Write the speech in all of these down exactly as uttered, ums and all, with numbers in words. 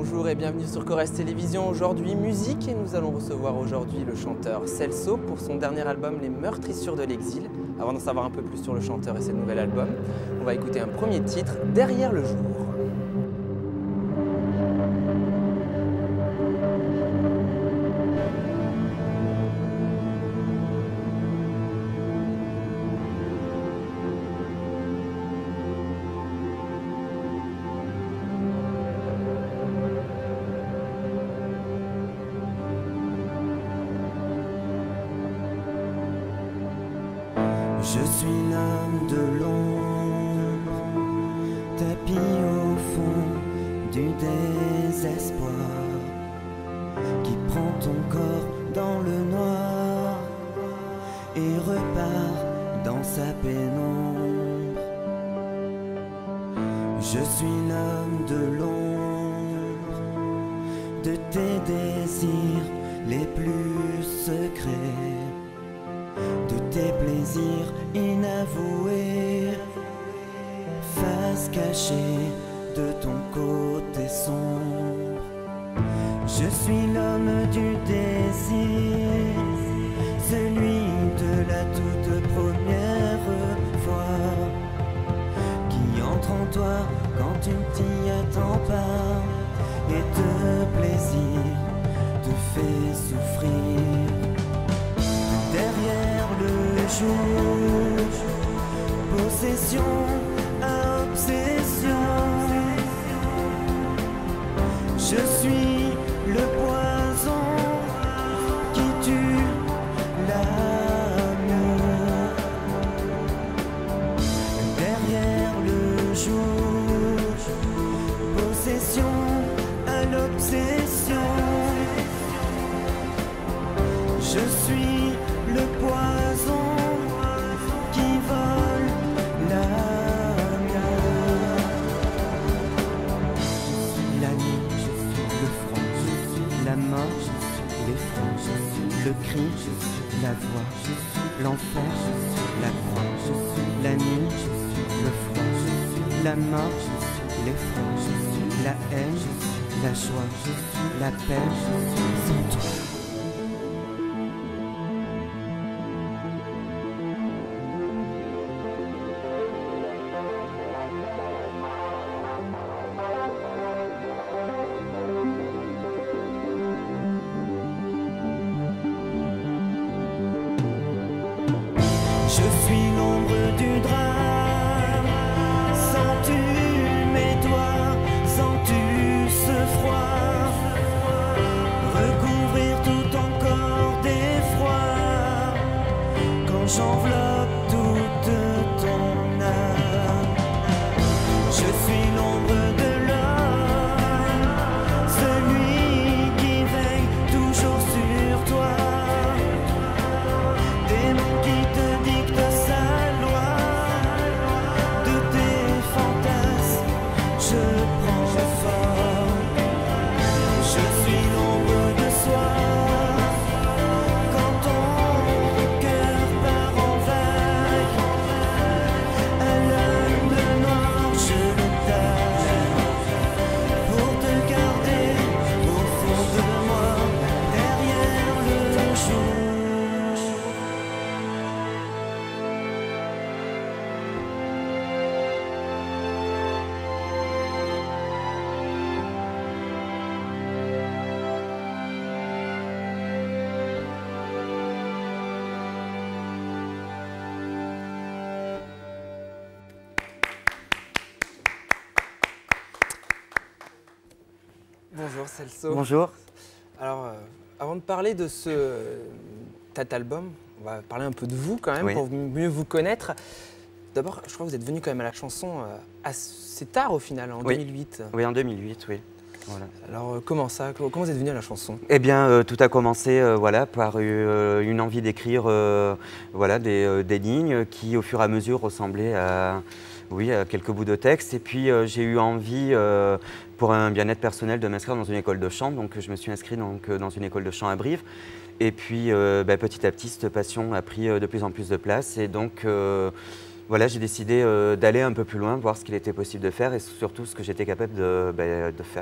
Bonjour et bienvenue sur Corrèze Télévision. Aujourd'hui, musique, et nous allons recevoir aujourd'hui le chanteur Celso pour son dernier album Les Meurtrissures de l'exil. Avant d'en savoir un peu plus sur le chanteur et ses nouvel album, on va écouter un premier titre, Derrière le jour. Je suis l'homme de l'ombre, tapis au fond du désespoir, qui prend ton corps dans le noir et repart dans sa pénombre. Je suis l'homme de l'ombre, de tes désirs les plus secrets, de tes plaisirs inavoués, face cachée de ton côté sombre. Je suis l'homme du désir, celui de la toute première fois, qui entre en toi quand tu ne t'y attends pas, et de plaisir te fait souffrir. Derrière le jour, possession à obsession, je suis le poison qui tue l'amour. Derrière le jour, possession à l'obsession, je suis le poison qui vole l'amour. Je suis la nuit, je suis le front, je suis la mort, je suis l'effroi, je suis le cri, je suis la voix, je suis l'enfer, je suis la croix, je suis la nuit, je suis le front, je suis la mort, je suis l'effroi, je suis la haine, je suis la joie, je suis la paix, je suis sans toi. Je suis l'ombre du drame, sens-tu mes doigts, sens-tu ce froid, recouvrir tout ton corps d'effroi, quand j'enveloppe toute ton âme. Je suis l'ombre de l'homme, celui qui veille toujours sur toi, démon qui te dicte sa loi, de tes fantasmes je prends forme. Je suis l'ombre de soi, quand ton cœur part en vague, à l'œil de noir je le taille, pour te garder au fond de moi, derrière le jour. Bonjour Celso. Bonjour. Alors, euh, avant de parler de ce cet album, on va parler un peu de vous quand même, Oui. pour mieux vous connaître. D'abord, je crois que vous êtes venu quand même à la chanson euh, assez tard au final, en Oui. deux mille huit. Oui, en deux mille huit, oui. Voilà. Alors, euh, comment ça? Comment vous êtes venu à la chanson? Eh bien, euh, tout a commencé euh, voilà, par euh, une envie d'écrire euh, voilà, des, euh, des lignes qui, au fur et à mesure, ressemblaient à, oui, à quelques bouts de texte. Et puis, euh, j'ai eu envie, euh, pour un bien-être personnel, de m'inscrire dans une école de chant. Donc, je me suis inscrit donc, dans une école de chant à Brive. Et puis, euh, bah, petit à petit, cette passion a pris euh, de plus en plus de place. Et donc, euh, voilà, j'ai décidé euh, d'aller un peu plus loin, voir ce qu'il était possible de faire et surtout ce que j'étais capable de, bah, de faire, quoi.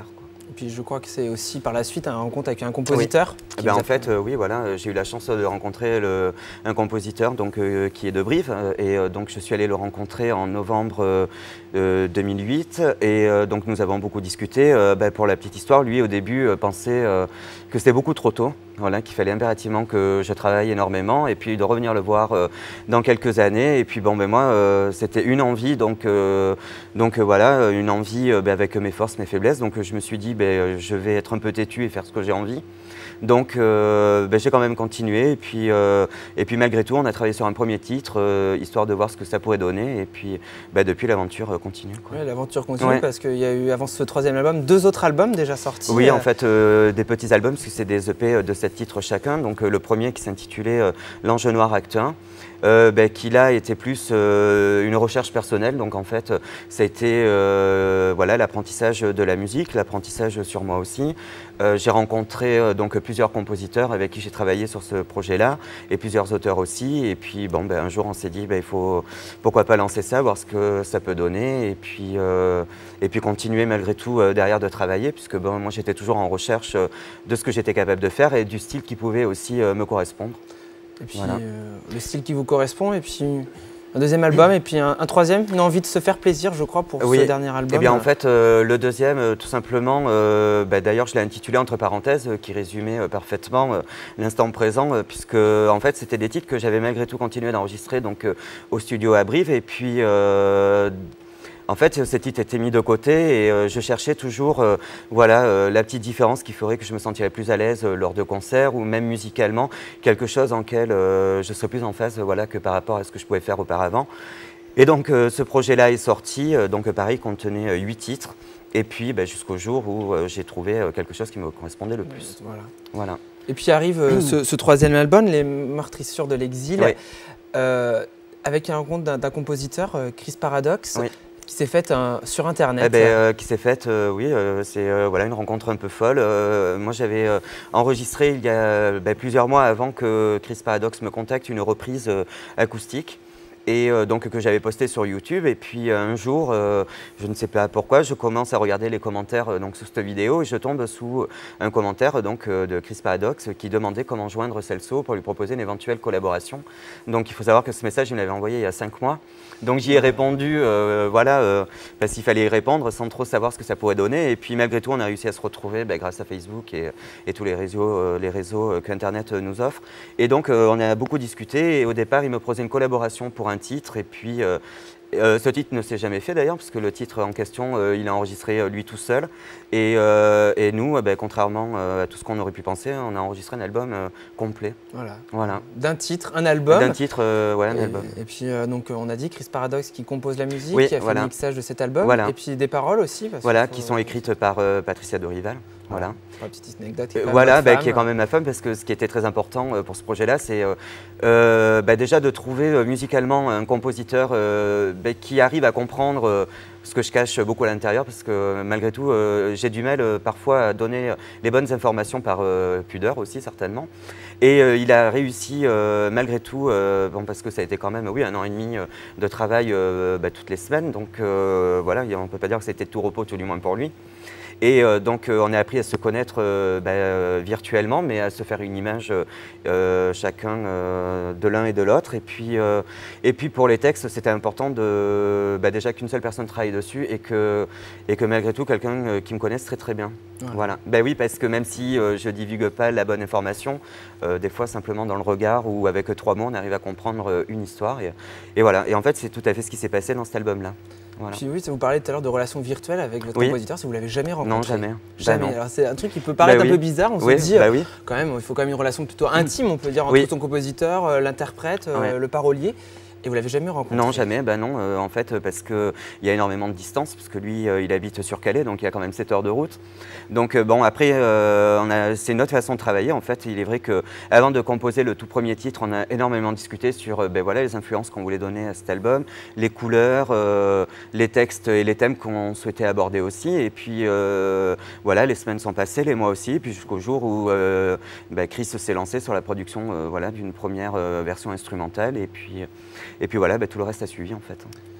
Et puis je crois que c'est aussi par la suite un rencontre avec un compositeur. Oui. Ben, en fait, euh, oui, voilà, j'ai eu la chance de rencontrer le, un compositeur donc, euh, qui est de Brive. Et euh, donc je suis allé le rencontrer en novembre euh, deux mille huit. Et euh, donc nous avons beaucoup discuté. Euh, ben, pour la petite histoire, lui au début euh, pensait euh, que c'était beaucoup trop tôt. Voilà, qu'il fallait impérativement que je travaille énormément et puis de revenir le voir euh, dans quelques années. Et puis bon, ben moi, euh, c'était une envie, donc, euh, donc euh, voilà, une envie euh, ben, avec mes forces, mes faiblesses. Donc je me suis dit, ben, je vais être un peu têtu et faire ce que j'ai envie. Donc euh, ben, j'ai quand même continué et puis, euh, et puis malgré tout, on a travaillé sur un premier titre, euh, histoire de voir ce que ça pourrait donner. Et puis ben, depuis, l'aventure continue. Oui, l'aventure continue ouais. parce qu'il y a eu, avant ce troisième album, deux autres albums déjà sortis. Oui, en fait, euh, des petits albums, parce que c'est des E P de sept titres chacun. Donc euh, le premier qui s'intitulait euh, L'Ange Noir Acte un. Euh, ben, qui là était plus euh, une recherche personnelle, donc en fait ça a été euh, voilà, l'apprentissage de la musique, l'apprentissage sur moi aussi. Euh, j'ai rencontré euh, donc plusieurs compositeurs avec qui j'ai travaillé sur ce projet-là et plusieurs auteurs aussi, et puis bon, ben, un jour on s'est dit ben, il faut pourquoi pas lancer ça, voir ce que ça peut donner, et puis, euh, et puis continuer malgré tout euh, derrière de travailler, puisque bon, moi j'étais toujours en recherche euh, de ce que j'étais capable de faire et du style qui pouvait aussi euh, me correspondre. Et puis voilà. euh, le style qui vous correspond, et puis un deuxième album, et puis un, un troisième, une envie de se faire plaisir, je crois, pour oui. ce dernier album. Eh bien, en fait, euh, le deuxième, euh, tout simplement, euh, bah, d'ailleurs, je l'ai intitulé entre parenthèses, euh, qui résumait euh, parfaitement euh, l'instant présent, euh, puisque en fait, c'était des titres que j'avais malgré tout continué d'enregistrer donc euh, au studio à Brive, et puis. Euh, En fait, ces titres étaient mis de côté et euh, je cherchais toujours euh, voilà, euh, la petite différence qui ferait que je me sentirais plus à l'aise euh, lors de concerts ou même musicalement, quelque chose en quel euh, je serais plus en phase voilà, que par rapport à ce que je pouvais faire auparavant. Et donc euh, ce projet-là est sorti, euh, donc pareil, contenait euh, huit titres. Et puis bah, jusqu'au jour où euh, j'ai trouvé euh, quelque chose qui me correspondait le plus. Voilà. Voilà. Et puis arrive euh, mmh. ce, ce troisième album, Les Meurtrissures de l'exil, oui. euh, avec un rencontre d'un compositeur, euh, Chris Paradox. Oui. Qui s'est faite euh, sur Internet. Eh ben, euh, qui s'est faite, euh, oui, euh, c'est euh, voilà, une rencontre un peu folle. Euh, moi, j'avais euh, enregistré il y a ben, plusieurs mois avant que Chris Paradox me contacte une reprise euh, acoustique. Et euh, donc que j'avais posté sur YouTube, et puis euh, un jour, euh, je ne sais pas pourquoi, je commence à regarder les commentaires euh, donc, sous cette vidéo et je tombe sous un commentaire donc, euh, de Chris Paradox qui demandait comment joindre Celso pour lui proposer une éventuelle collaboration. Donc il faut savoir que ce message, il me l'avait envoyé il y a cinq mois. Donc j'y ai répondu, euh, voilà, euh, parce qu'il fallait y répondre sans trop savoir ce que ça pourrait donner. Et puis malgré tout, on a réussi à se retrouver bah, grâce à Facebook et, et tous les réseaux, euh, les réseaux euh, qu'Internet nous offre. Et donc euh, on a beaucoup discuté et au départ, il me proposait une collaboration pour un titre et puis euh, euh, ce titre ne s'est jamais fait d'ailleurs parce que le titre en question euh, il a enregistré euh, lui tout seul et, euh, et nous euh, bah, contrairement euh, à tout ce qu'on aurait pu penser, on a enregistré un album euh, complet. Voilà. Voilà. D'un titre, un album. D'un titre, euh, ouais, un et, album. Et puis euh, donc on a dit Chris Paradox qui compose la musique, oui, qui a fait voilà. le mixage de cet album voilà. et puis des paroles aussi. Parce voilà, faut... qui sont écrites par euh, Patricia Dorival. Voilà. Une petite anecdote. Euh, voilà, bah, qui est quand même ma femme, parce que ce qui était très important euh, pour ce projet-là, c'est euh, euh, bah, déjà de trouver euh, musicalement un compositeur euh, bah, qui arrive à comprendre euh, ce que je cache beaucoup à l'intérieur, parce que malgré tout, euh, j'ai du mal euh, parfois à donner les bonnes informations par euh, pudeur aussi, certainement. Et euh, il a réussi euh, malgré tout, euh, bon, parce que ça a été quand même oui, un an et demi euh, de travail euh, bah, toutes les semaines, donc euh, voilà, on ne peut pas dire que c'était tout repos, tout du moins pour lui. Et euh, donc euh, on a appris à se connaître euh, bah, euh, virtuellement, mais à se faire une image euh, chacun euh, de l'un et de l'autre. Et puis, euh, et puis pour les textes, c'était important de, bah, déjà qu'une seule personne travaille dessus et que, et que malgré tout quelqu'un euh, qui me connaisse très très bien. Ouais. Voilà. Ben oui, parce que même si euh, je ne divigue pas la bonne information, euh, des fois simplement dans le regard ou avec trois mots, on arrive à comprendre euh, une histoire. Et, et voilà. Et en fait, c'est tout à fait ce qui s'est passé dans cet album-là. Voilà. Puis oui, vous parlez tout à l'heure de relations virtuelles avec votre oui. compositeur, si vous l'avez jamais rencontré. Non, jamais. Jamais. Bah Alors c'est un truc qui peut paraître bah, oui. un peu bizarre. On oui, se dit, bah, oui. quand même, il faut quand même une relation plutôt intime, on peut dire, entre oui. son compositeur, l'interprète, ouais. le parolier. Et vous l'avez jamais rencontré? Non, jamais, ben non, euh, en fait, parce qu'il y a énormément de distance, parce que lui, euh, il habite sur Calais, donc il y a quand même sept heures de route. Donc euh, bon, après, euh, c'est notre façon de travailler, en fait. Il est vrai qu'avant de composer le tout premier titre, on a énormément discuté sur euh, ben, voilà, les influences qu'on voulait donner à cet album, les couleurs, euh, les textes et les thèmes qu'on souhaitait aborder aussi. Et puis, euh, voilà, les semaines sont passées, les mois aussi, puis jusqu'au jour où euh, ben, Chris s'est lancé sur la production euh, voilà, d'une première euh, version instrumentale. Et puis, Et puis voilà, bah, tout le reste a suivi en fait.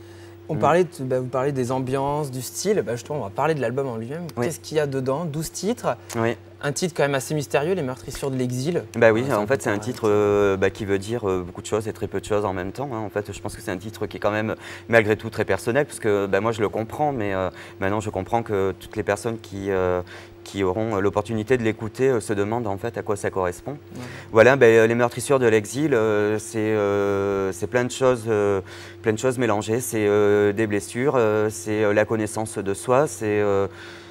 On parlait de, bah, vous parlez des ambiances, du style, bah, justement on va parler de l'album en lui-même. Oui. Qu'est-ce qu'il y a dedans? douze titres. Oui. Un titre quand même assez mystérieux, Les Meurtrissures de l'exil. Bah oui, Ouais, en fait c'est un titre euh, bah, qui veut dire euh, beaucoup de choses et très peu de choses en même temps. Hein. En fait, je pense que c'est un titre qui est quand même malgré tout très personnel, parce que bah, moi je le comprends, mais euh, maintenant je comprends que toutes les personnes qui, euh, qui auront l'opportunité de l'écouter euh, se demandent en fait à quoi ça correspond. Ouais. Voilà, bah, Les Meurtrissures de l'exil, euh, c'est euh, plein de choses, euh, plein de choses mélangées. C'est euh, des blessures, euh, c'est euh, la connaissance de soi, c'est euh,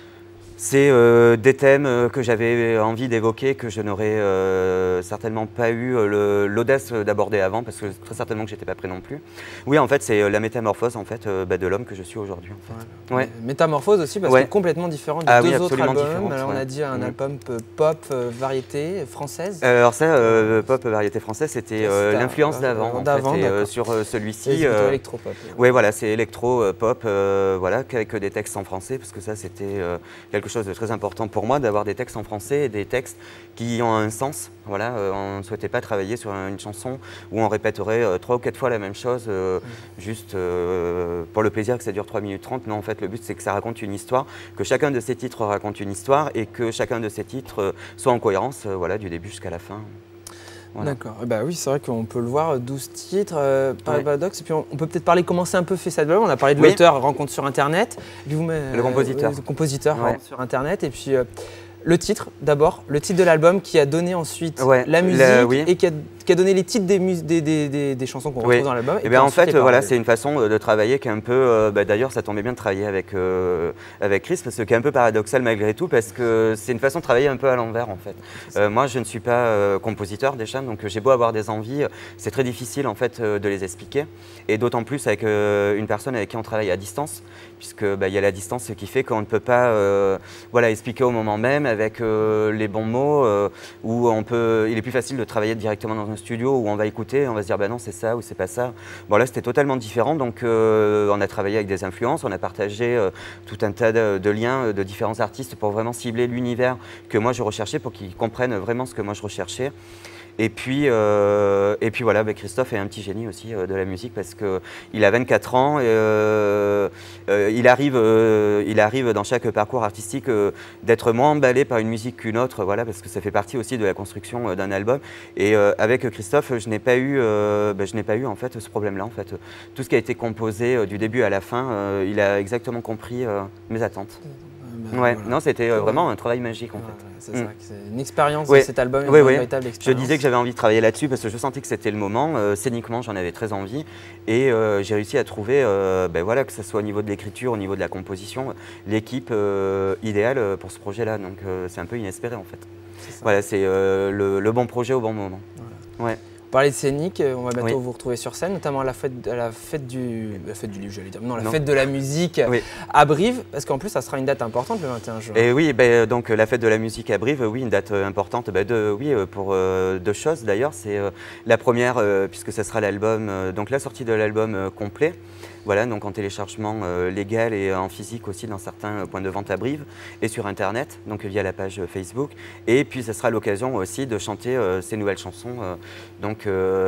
C'est euh, des thèmes euh, que j'avais envie d'évoquer, que je n'aurais euh, certainement pas eu euh, l'audace d'aborder avant, parce que très certainement que j'étais pas prêt non plus. Oui, en fait, c'est la métamorphose en fait, euh, bah, de l'homme que je suis aujourd'hui. En fait. Ouais. Ouais. Métamorphose aussi, parce ouais. que complètement différent des ah, deux oui, autres albums. ouais. Alors, on a dit un mmh. album pop, euh, variété, française. Alors ça, euh, pop, variété française, c'était euh, l'influence d'avant, en fait, et euh, sur euh, celui-ci. C'est euh, électro-pop. Oui, voilà, c'est électro-pop, euh, voilà, avec des textes en français, parce que ça, c'était euh, quelque chose de très important pour moi, d'avoir des textes en français et des textes qui ont un sens. Voilà, euh, on ne souhaitait pas travailler sur une chanson où on répéterait euh, trois ou quatre fois la même chose, euh, mmh. juste euh, pour le plaisir que ça dure trois minutes trente. Non, en fait, le but, c'est que ça raconte une histoire, que chacun de ces titres raconte une histoire et que chacun de ces titres euh, soit en cohérence, euh, voilà, du début jusqu'à la fin. Voilà. D'accord. Bah oui, c'est vrai qu'on peut le voir, douze titres, euh, par ouais. Paradoxe. Et puis on, on peut peut-être parler comment c'est un peu fait cet album. On a parlé de oui. l'auteur, rencontre sur Internet. Et vous met, le compositeur. Euh, le compositeur ouais. sur Internet. Et puis euh, le titre, d'abord, le titre de l'album qui a donné ensuite ouais. la musique la, oui. et qui a, qui a donné les titres des, des, des, des, des chansons qu'on oui. retrouve dans l'album. Et, et bien en fait, voilà, c'est une façon de travailler qui est un peu. Euh, bah, D'ailleurs, ça tombait bien de travailler avec, euh, avec Chris, parce que qui est un peu paradoxal malgré tout, parce que c'est une façon de travailler un peu à l'envers en fait. Euh, moi, je ne suis pas euh, compositeur déjà, donc j'ai beau avoir des envies, c'est très difficile en fait euh, de les expliquer, et d'autant plus avec euh, une personne avec qui on travaille à distance, puisque bah, y a la distance qui fait qu'on ne peut pas euh, voilà, expliquer au moment même avec euh, les bons mots, euh, où on peut, il est plus facile de travailler directement dans un studio où on va écouter, on va se dire bah non c'est ça ou c'est pas ça. Bon là c'était totalement différent, donc euh, on a travaillé avec des influences, on a partagé euh, tout un tas de, de liens de différents artistes pour vraiment cibler l'univers que moi je recherchais, pour qu'ils comprennent vraiment ce que moi je recherchais. Et puis, euh, et puis voilà, bah Christophe est un petit génie aussi euh, de la musique, parce qu'il a vingt-quatre ans, et, euh, euh, il, arrive, euh, il arrive dans chaque parcours artistique euh, d'être moins emballé par une musique qu'une autre, voilà, parce que ça fait partie aussi de la construction euh, d'un album. Et euh, avec Christophe, je n'ai pas eu, euh, bah, je n'ai pas eu en fait, ce problème-là. En fait. Tout ce qui a été composé euh, du début à la fin, euh, il a exactement compris euh, mes attentes. Ben ouais, voilà. Non, c'était euh, vraiment un travail magique en ouais, fait. C'est mm. ça, c'est une expérience oui. de cet album, une oui, oui. véritable expérience. Je disais que j'avais envie de travailler là-dessus parce que je sentais que c'était le moment. Euh, scéniquement, j'en avais très envie, et euh, j'ai réussi à trouver, euh, ben voilà, que ce soit au niveau de l'écriture, au niveau de la composition, l'équipe euh, idéale pour ce projet-là. Donc euh, c'est un peu inespéré en fait. Voilà, c'est euh, le, le bon projet au bon moment. Voilà. Ouais. Pour parler de scénique, on va bientôt oui. vous retrouver sur scène, notamment à la fête, à la fête du, la fête du livre, j'allais dire, non, la non. fête de la musique oui. à Brive, parce qu'en plus ça sera une date importante le vingt et un juin. Et oui, ben, donc la fête de la musique à Brive, oui, une date importante, ben, de, oui, pour euh, deux choses d'ailleurs. C'est euh, la première, euh, puisque ça sera l'album, euh, donc la sortie de l'album euh, complet. Voilà, donc en téléchargement euh, légal et en physique aussi dans certains points de vente à Brive et sur Internet, donc via la page Facebook. Et puis, ce sera l'occasion aussi de chanter euh, ces nouvelles chansons euh, donc,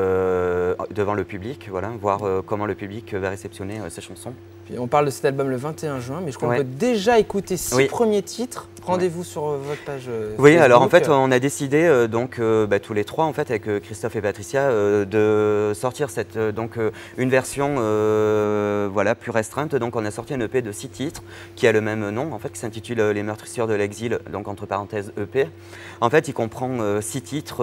euh, devant le public, voilà, voir euh, comment le public va réceptionner euh, ces chansons. Puis on parle de cet album le vingt et un juin, mais je crois ouais. qu'on peut déjà écouter six oui. premiers titres. Rendez-vous ouais. sur votre page euh, Oui, Facebook. alors en fait, on a décidé euh, donc euh, bah, tous les trois en fait avec euh, Christophe et Patricia euh, de sortir cette euh, donc euh, une version euh, voilà plus restreinte. Donc on a sorti un E P de six titres qui a le même nom en fait, qui s'intitule euh, Les Meurtrissures de l'exil, donc entre parenthèses E P. En fait, il comprend euh, six titres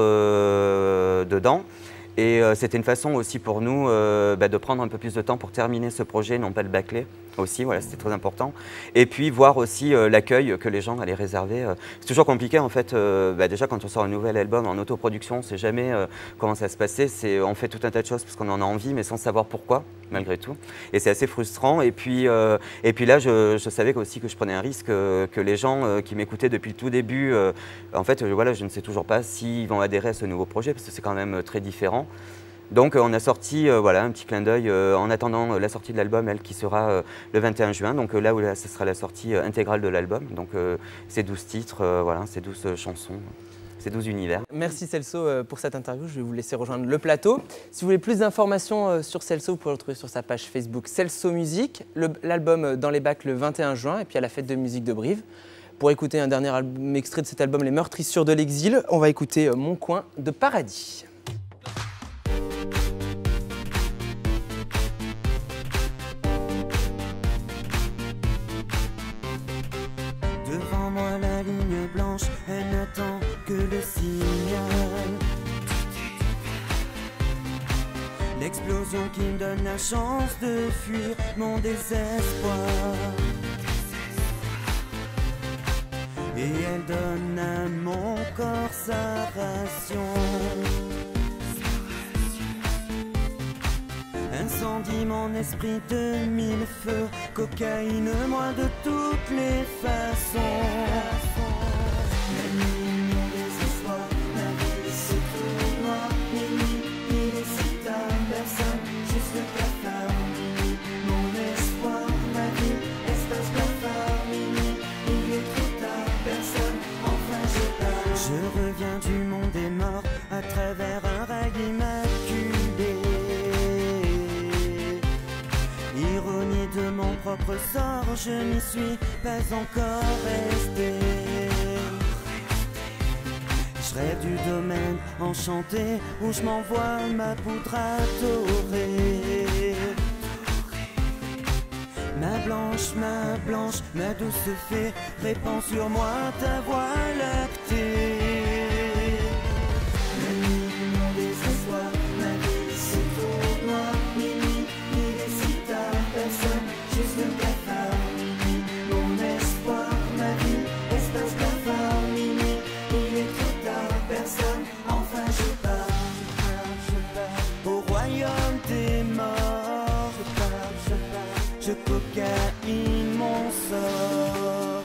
euh, dedans. Et euh, c'était une façon aussi pour nous euh, bah, de prendre un peu plus de temps pour terminer ce projet, non pas le bâcler aussi, voilà, c'était très important. Et puis voir aussi euh, l'accueil que les gens allaient réserver. Euh. C'est toujours compliqué en fait, euh, bah, déjà quand on sort un nouvel album en autoproduction, on ne sait jamais euh, comment ça va se passer. On fait tout un tas de choses parce qu'on en a envie, mais sans savoir pourquoi, malgré tout. Et c'est assez frustrant. Et puis, euh, et puis là, je, je savais aussi que je prenais un risque, euh, que les gens euh, qui m'écoutaient depuis le tout début, euh, en fait, euh, voilà, je ne sais toujours pas s'ils vont adhérer à ce nouveau projet, parce que c'est quand même très différent. Donc on a sorti euh, voilà, un petit clin d'œil euh, en attendant euh, la sortie de l'album, elle qui sera euh, le vingt et un juin, donc euh, là où là, ce sera la sortie euh, intégrale de l'album, donc euh, c'est douze titres, euh, voilà, c'est douze chansons. ces douze univers. Merci Celso pour cette interview, je vais vous laisser rejoindre le plateau. Si vous voulez plus d'informations sur Celso, vous pouvez le retrouver sur sa page Facebook Celso Musique, l'album Dans les bacs le vingt et un juin et puis à la fête de musique de Brive. Pour écouter un dernier album, extrait de cet album, Les Meurtrissures de l'exil, on va écouter Mon coin de paradis. Devant moi la ligne blanche, elle n'attend que le signal. L'explosion qui me donne la chance de fuir mon désespoir. Et elle donne à mon corps sa ration. Incendie mon esprit de mille feux, cocaïne moi de toutes les façons. La nuit, mon désespoir, la vie c'est tout noir. Minuit, il est si tard, personne, juste le cafard. Minuit, mon espoir, ma vie, espace cafard. Minuit, il est trop tard, personne, enfin je pars. Je reviens du monde des morts à travers un rail immaculé. Ironie de mon propre sort, je n'y suis pas encore resté. Je rêve du domaine enchanté où je m'envoie ma poudre adorée. Ma blanche, ma blanche, ma douce fée, répand sur moi ta voix lactée. La nuit, mon désespoir, ma vie c'est trop noir. Minuit, il est si tard, personne, juste le cafard. Minuit, mon espoir, ma vie, espace cafard. Minuit, il est trop tard, personne, enfin je pars. Je pars au royaume des morts. Je pars, je pars, je cocaïne mon sort.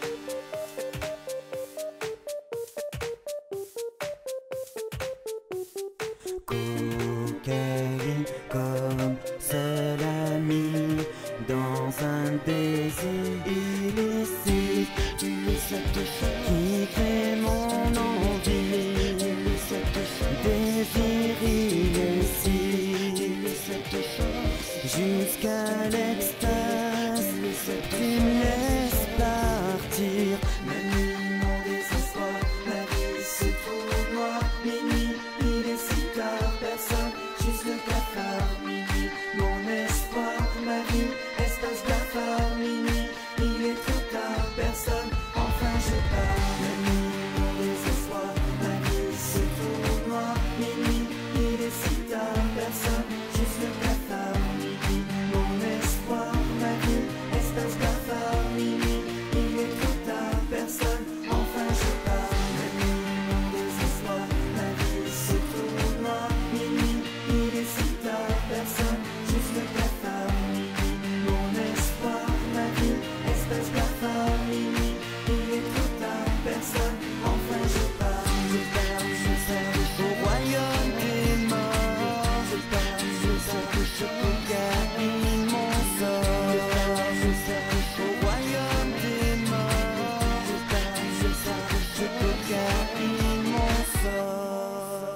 Cocaïne comme seul ami dans un désir illicite. Tu es cette chose qui crée mon envie. Tu es cette chose désir illicite. Tu es cette chose jusqu'à l'extase. Tu me laisses partir. Ma nuit, mon désespoir, ma vie c'est trop noir. Minuit, il est si tard, personne, juste le cafard. Minuit, mon espoir, ma vie, espace cafard. Minuit, il est trop tard, personne, enfin je pars. Ma nuit, mon désespoir, ma vie c'est trop noir. Minuit, il est si tard, personne, juste le cafard. Minuit, mon espoir, ma vie, espace cafard. Minuit, il est trop tard, personne, enfin je pars. Ma nuit, mon désespoir, ma vie c'est trop noir. Minuit, il est si tard, personne, juste le cafard. Minuit, mon espoir, ma vie, espace cafard. Minuit, il est trop tard, personne, enfin je pars. Je pars, je pars au royaume des morts. Je pars, je pars, je cocaïne mon sort. Je pars, je pars au royaume des morts. Je pars, je pars, je cocaïne mon sort.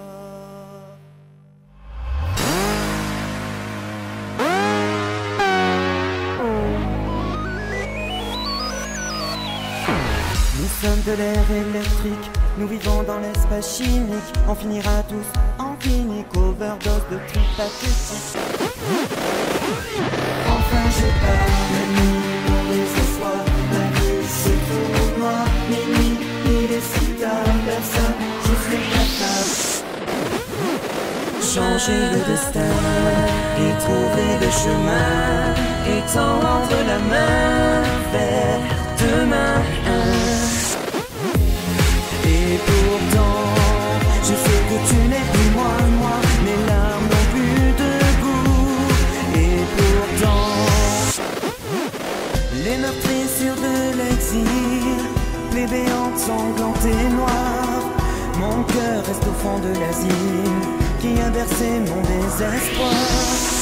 Nous sommes de l'air électrique, nous vivons dans l'espace chimique. On finira tous en clinique, overdose de trucs pathétiques. Enfin je pars, la nuit, mon désespoir, ma vie c'est trop noir. Minuit, il est si tard, personne, juste le cafard. Changer le destin et trouver le chemin, étendre la main vers demain. Et pourtant, je sais que tu n'es plus moi, moi, mes larmes n'ont plus de goût. Et pourtant, les meurtrissures de l'exil, les béantes sanglantes et noires, mon cœur reste au fond de l'asile qui a bercé mon désespoir.